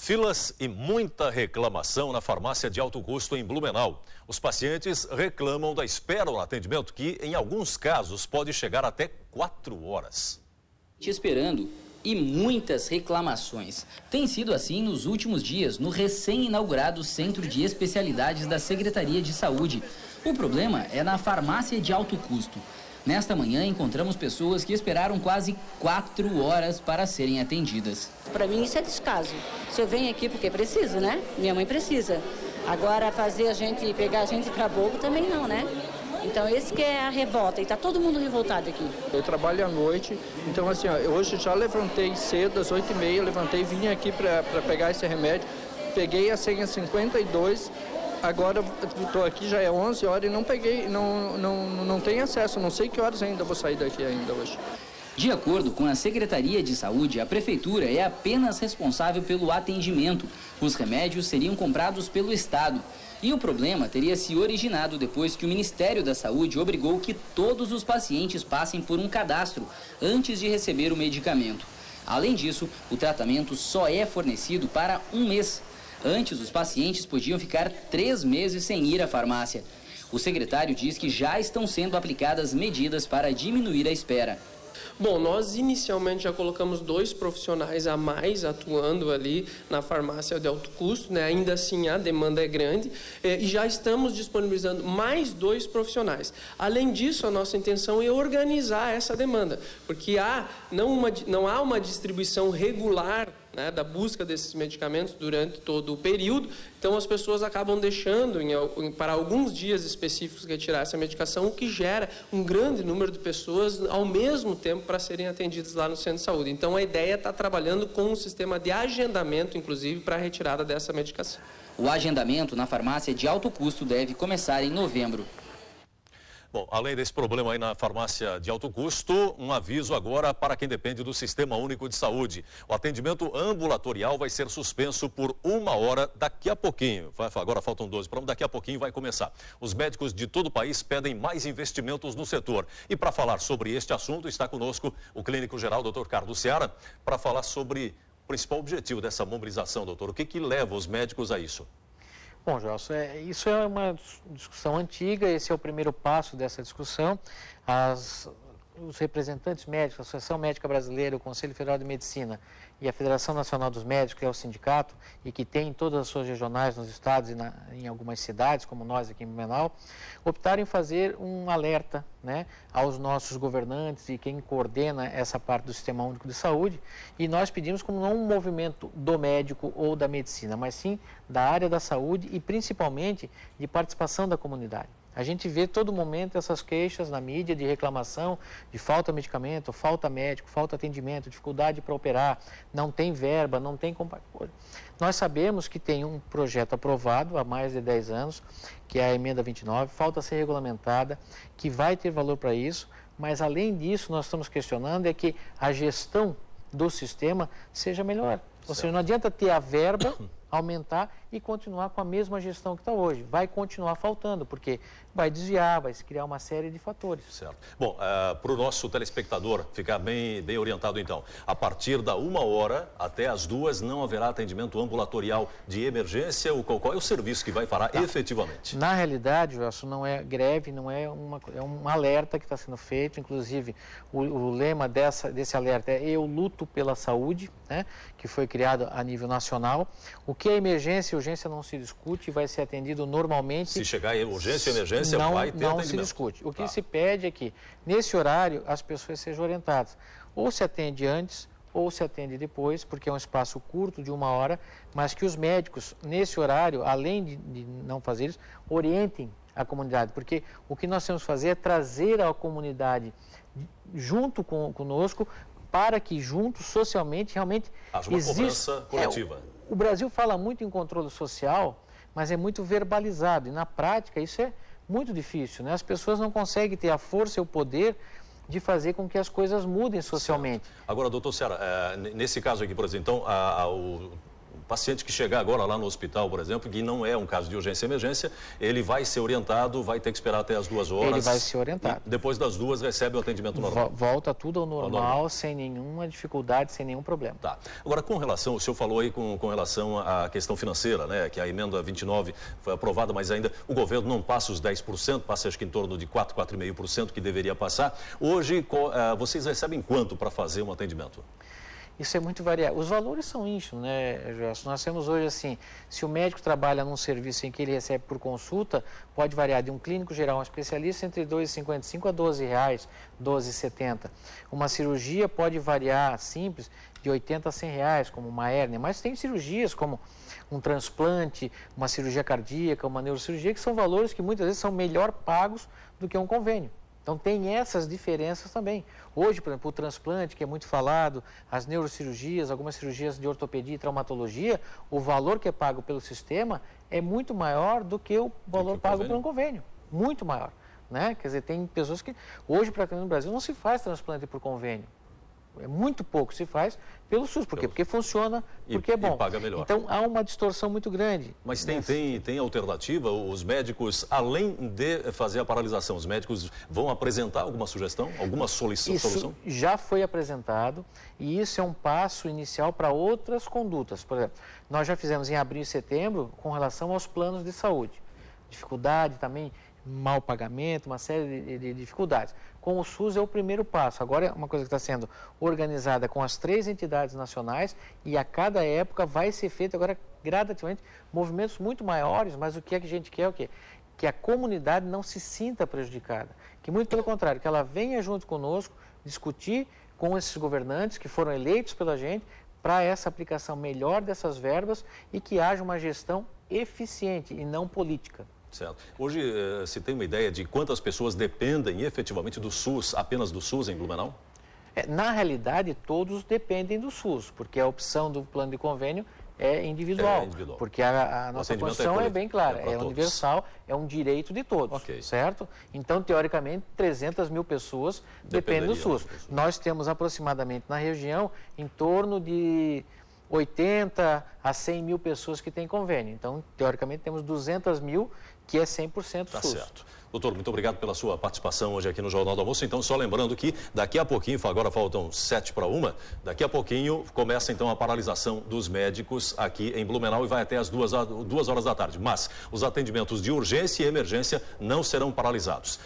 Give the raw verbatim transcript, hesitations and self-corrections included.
Filas e muita reclamação na farmácia de alto custo em Blumenau. Os pacientes reclamam da espera no atendimento que, em alguns casos, pode chegar até quatro horas. Te esperando e muitas reclamações. Tem sido assim nos últimos dias, no recém-inaugurado Centro de Especialidades da Secretaria de Saúde. O problema é na farmácia de alto custo. Nesta manhã, encontramos pessoas que esperaram quase quatro horas para serem atendidas. Para mim, isso é descaso. Se eu venho aqui porque preciso, né? Minha mãe precisa. Agora, fazer a gente, pegar a gente para bobo também não, né? Então, esse que é a revolta. E está todo mundo revoltado aqui. Eu trabalho à noite, então, assim, ó, hoje já levantei cedo, às oito e meia, levantei e vim aqui para pegar esse remédio. Peguei a senha cinquenta e dois. Agora estou aqui, já é onze horas e não peguei, não, não, não tenho acesso, não sei que horas ainda vou sair daqui ainda hoje. De acordo com a Secretaria de Saúde, a Prefeitura é apenas responsável pelo atendimento. Os remédios seriam comprados pelo Estado. E o problema teria se originado depois que o Ministério da Saúde obrigou que todos os pacientes passem por um cadastro antes de receber o medicamento. Além disso, o tratamento só é fornecido para um mês. Antes, os pacientes podiam ficar três meses sem ir à farmácia. O secretário diz que já estão sendo aplicadas medidas para diminuir a espera. Bom, nós inicialmente já colocamos dois profissionais a mais atuando ali na farmácia de alto custo, né? Ainda assim a demanda é grande eh, e já estamos disponibilizando mais dois profissionais. Além disso, a nossa intenção é organizar essa demanda, porque há, não, uma, não há uma distribuição regular, né, da busca desses medicamentos durante todo o período, então as pessoas acabam deixando em, em, para alguns dias específicos retirar essa medicação, o que gera um grande número de pessoas ao mesmo tempo para serem atendidas lá no centro de saúde. Então a ideia é estar trabalhando com um sistema de agendamento, inclusive, para a retirada dessa medicação. O agendamento na farmácia de alto custo deve começar em novembro. Bom, além desse problema aí na farmácia de alto custo, um aviso agora para quem depende do Sistema Único de Saúde. O atendimento ambulatorial vai ser suspenso por uma hora daqui a pouquinho. Agora faltam doze, daqui a pouquinho vai começar. Os médicos de todo o país pedem mais investimentos no setor. E para falar sobre este assunto, está conosco o clínico geral, doutor Carlos Seara, para falar sobre o principal objetivo dessa mobilização, doutor. O que que leva os médicos a isso? Bom, Gelson, é, isso é uma discussão antiga, esse é o primeiro passo dessa discussão. As, os representantes médicos, a Associação Médica Brasileira, o Conselho Federal de Medicina e a Federação Nacional dos Médicos, que é o sindicato e que tem em todas as suas regionais nos estados e na, em algumas cidades, como nós aqui em Blumenau, optaram em fazer um alerta, né, aos nossos governantes e quem coordena essa parte do Sistema Único de Saúde, e nós pedimos como não um movimento do médico ou da medicina, mas sim da área da saúde e principalmente de participação da comunidade. A gente vê todo momento essas queixas na mídia de reclamação, de falta de medicamento, falta médico, falta atendimento, dificuldade para operar, não tem verba, não tem... Nós sabemos que tem um projeto aprovado há mais de dez anos, que é a emenda vinte e nove, falta ser regulamentada, que vai ter valor para isso, mas além disso nós estamos questionando é que a gestão do sistema seja melhor. Ou seja, não adianta ter a verba, aumentar e continuar com a mesma gestão que está hoje. Vai continuar faltando, porque vai desviar, vai se criar uma série de fatores. Certo. Bom, uh, para o nosso telespectador ficar bem, bem orientado então, a partir da uma hora até as duas não haverá atendimento ambulatorial de emergência? O qual, qual é o serviço que vai parar tá. efetivamente? Na realidade, isso não é greve, não é uma, é um alerta que está sendo feito, inclusive o, o lema dessa, desse alerta é Eu Luto pela Saúde, né, que foi criado a nível nacional. O que é emergência e urgência não se discute, vai ser atendido normalmente. Se chegar em urgência e emergência, não, vai ter não atendimento. se discute. O que tá. se pede é que, nesse horário, as pessoas sejam orientadas. Ou se atende antes, ou se atende depois, porque é um espaço curto de uma hora, mas que os médicos, nesse horário, além de, de não fazer isso, orientem a comunidade. Porque o que nós temos que fazer é trazer a comunidade junto com, conosco, para que juntos, socialmente, realmente haja uma cobrança coletiva. É, o, o Brasil fala muito em controle social, mas é muito verbalizado. E na prática isso é muito difícil, né? As pessoas não conseguem ter a força e o poder de fazer com que as coisas mudem socialmente. Certo. Agora, doutor Seara, é, nesse caso aqui, por exemplo, então, a, a, o paciente que chegar agora lá no hospital, por exemplo, que não é um caso de urgência e emergência, ele vai ser orientado, vai ter que esperar até as duas horas. Ele vai ser orientado. Depois das duas recebe o atendimento normal. Volta tudo ao normal, ao normal, sem nenhuma dificuldade, sem nenhum problema. Tá. Agora, com relação, o senhor falou aí com, com relação à questão financeira, né? Que a emenda vinte e nove foi aprovada, mas ainda o governo não passa os dez por cento, passa acho que em torno de quatro, quatro vírgula cinco por cento que deveria passar. Hoje, uh, vocês recebem quanto para fazer um atendimento? Isso é muito variável. Os valores são ínfimos, né, Jorge? Nós temos hoje assim, se o médico trabalha num serviço em que ele recebe por consulta, pode variar de um clínico geral a um especialista entre dois reais e cinquenta e cinco a doze reais, doze reais e setenta centavos. Uma cirurgia pode variar simples de oitenta a cem reais, como uma hérnia, mas tem cirurgias como um transplante, uma cirurgia cardíaca, uma neurocirurgia, que são valores que muitas vezes são melhor pagos do que um convênio. Então, tem essas diferenças também. Hoje, por exemplo, o transplante, que é muito falado, as neurocirurgias, algumas cirurgias de ortopedia e traumatologia, o valor que é pago pelo sistema é muito maior do que o valor que pago por um convênio. Muito maior. Né? Quer dizer, tem pessoas que... Hoje, praticamente no Brasil, não se faz transplante por convênio. É muito pouco se faz pelo SUS. Por quê? Porque funciona, porque e, é bom. E paga melhor. Então, há uma distorção muito grande. Mas tem, tem, tem alternativa? Os médicos, além de fazer a paralisação, os médicos vão apresentar alguma sugestão, alguma solução? Isso já foi apresentado e isso é um passo inicial para outras condutas. Por exemplo, nós já fizemos em abril e setembro com relação aos planos de saúde. Dificuldade também, mau pagamento, uma série de, de dificuldades. Com o SUS é o primeiro passo. Agora é uma coisa que está sendo organizada com as três entidades nacionais e a cada época vai ser feito agora gradativamente movimentos muito maiores, mas o que é que a gente quer? O quê? Que a comunidade não se sinta prejudicada. Que muito pelo contrário, que ela venha junto conosco discutir com esses governantes que foram eleitos pela gente para essa aplicação melhor dessas verbas e que haja uma gestão eficiente e não política. Certo. Hoje, eh, se tem uma ideia de quantas pessoas dependem efetivamente do SUS, apenas do SUS em Blumenau? É, na realidade, todos dependem do SUS, porque a opção do plano de convênio é individual. É individual. Porque a, a nossa Constituição é, é bem clara, é, é universal, é um direito de todos, okay. Certo? Então, teoricamente, trezentas mil pessoas dependem do SUS. do SUS. Nós temos aproximadamente na região em torno de oitenta a cem mil pessoas que têm convênio. Então, teoricamente, temos duzentas mil que é cem por cento SUS. Tá certo. Doutor, muito obrigado pela sua participação hoje aqui no Jornal do Almoço. Então, só lembrando que daqui a pouquinho, agora faltam sete para uma, daqui a pouquinho começa então a paralisação dos médicos aqui em Blumenau e vai até as duas, duas horas da tarde. Mas os atendimentos de urgência e emergência não serão paralisados.